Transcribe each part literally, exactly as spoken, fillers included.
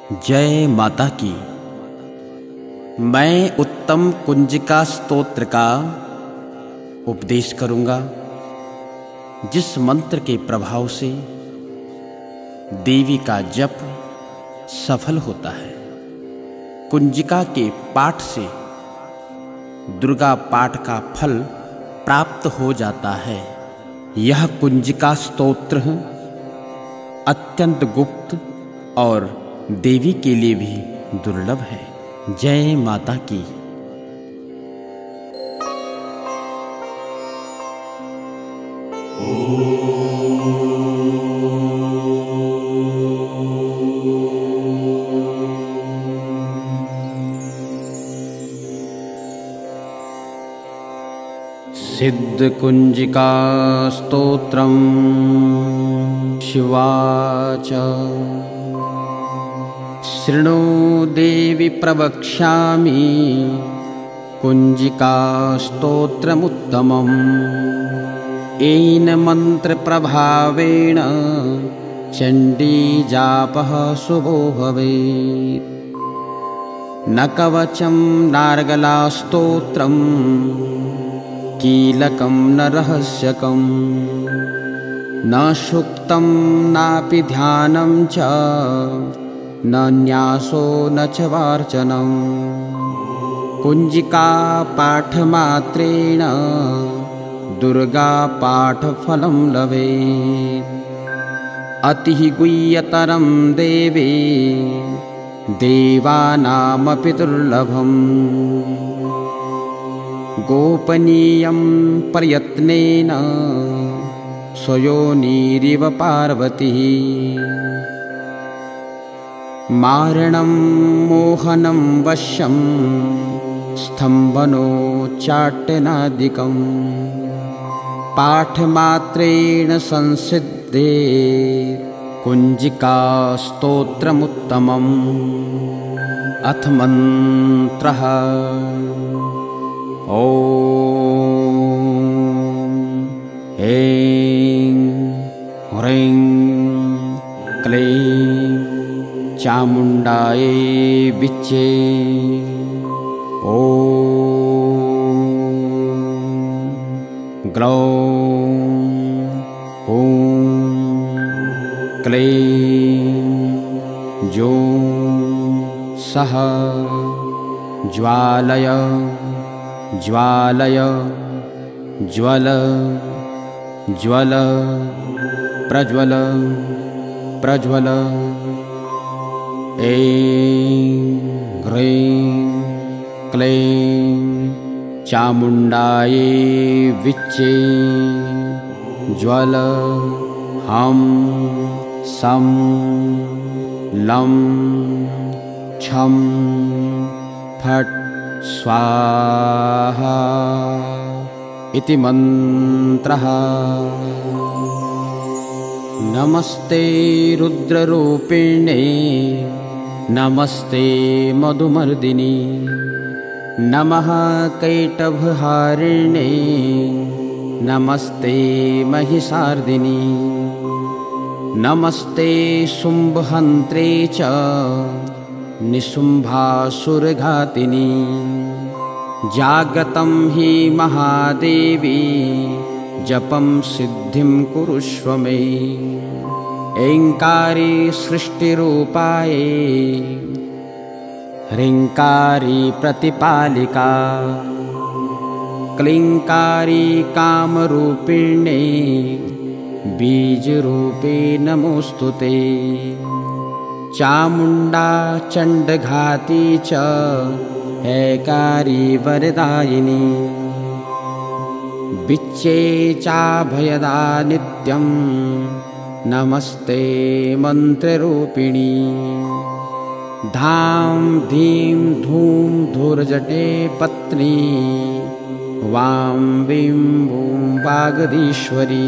जय माता की। मैं उत्तम कुंजिका स्तोत्र का उपदेश करूंगा, जिस मंत्र के प्रभाव से देवी का जप सफल होता है। कुंजिका के पाठ से दुर्गा पाठ का फल प्राप्त हो जाता है। यह कुंजिका स्तोत्र अत्यंत गुप्त और देवी के लिए भी दुर्लभ है। जय माता की। सिद्ध कुंजिका स्तोत्रम शिवाच। शृणु देवी प्रवक्ष्यामि कुंजिका स्तोत्रमुत्तमम्। येन मंत्र प्रभावेण चंडी जापः शुभो भवेत्। न कवचं नार्गला स्तोत्रम् कीलकं न रहस्यकं न शुक्तं नापि ध्यानं च न न्यासो न च वार्चनं। कुंजिका पाठमात्रेण दुर्गा पाठफलं लभेत्। अति गुह्यतरं देवी देवानामपि दुर्लभम्। गोपनीयं प्रयत्नेन स्वयोनिरिव पार्वती। मारणं मोहनं वश्यं स्तम्भनोच्चाटनादिकं। पाठमात्रेण संसिद्धे कुंजिका स्तोत्रमुत्तमम्। अथ मंत्रः। ॐ ऐं ह्रीं क्लीं चामुण्डायै विच्चे। ॐ ग्लौं ॐ क्लीं जौं सः ज्वालय ज्वालय ज्वल ज्वल प्रज्वल प्रज्वल। ऐं ह्रीं क्लीं चामुण्डायै विच्चे। ज्वल हं सं लं छं फट् स्वाहा इति मंत्रः। नमस्ते रुद्ररूपिणे नमस्ते मधुमर्दिनी। नमः कैटभहारिणे नमस्ते महिषार्दिनी। नमस्ते शुम्भहन्त्रे च निशुम्भासुरघातिनी। जागतं हि महादेवी जपं सिद्धिं कुरुष्व मे। ऐंकारी सृष्टिरूपाये ह्रींकारी प्रतिपालिका। क्लींकारी कामरूपिणे बीजरूपे नमोस्तुते। चामुण्डा चण्डघाती च ऐकारी वरदायिनी। विच्चे चाभयदा नित्यं नमस्ते मंत्ररूपिणी। धाम धीं धूम धूर्जटे पत्नी वां वीं वूं वागधीश्वरी।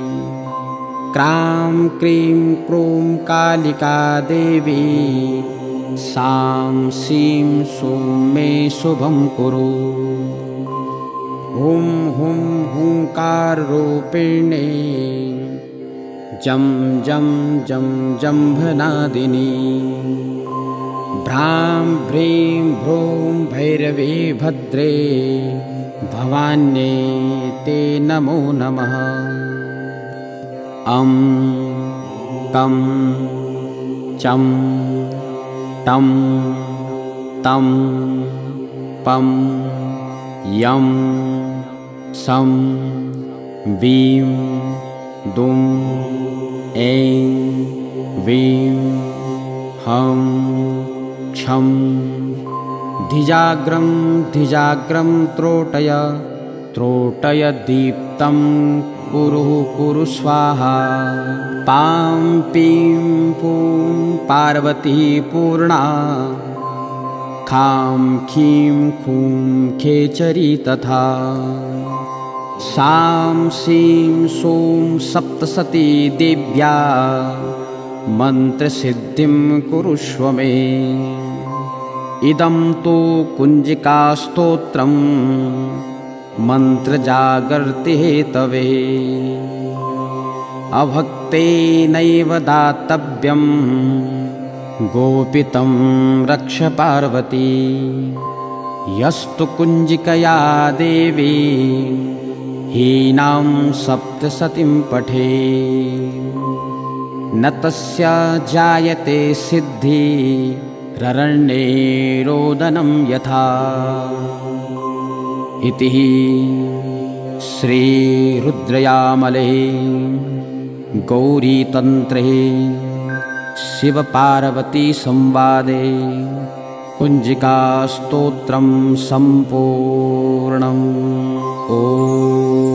क्रां क्रीं क्रूं कालिका देवी सां सीं सूं मे शुभं कुरु। हुं हुं हुंकाररूपिणे जं जं जं जंभनादिनी। भ्रां भ्रीं भ्रूं भैरवे भद्रे भवान्ये ते नमो नमः। अं कं चं टं तं पं यं सं वीं दुं ऐं वीं हं क्षं धिजाग्रं धिजाग्रं त्रोटय त्रोटय दीप्तं कुरु कुरु स्वाहा। पां पीं पूं पार्वती पूर्णा खां खीं खूं खेचरी तथा। सां सीं सूं सप्तसती देव्या मन्त्रसिद्धिं कुरुष्व मे। इदं तु कुञ्जिकास्तोत्रं मन्त्रजागर्ति हेतवे। अभक्तेनैव दातव्यं गोपितं रक्ष पार्वती। यस्तु कुञ्जिकया देवी हीनां सप्तसतीं पठे न तस्य जायते सिद्धिररण्ये रोदनं यथा। इति श्रीरुद्रयामले गौरीतन्त्रे शिवपार्वती संवादे कुञ्जिकास्तोत्रं सम्पूर्णम्। ॐ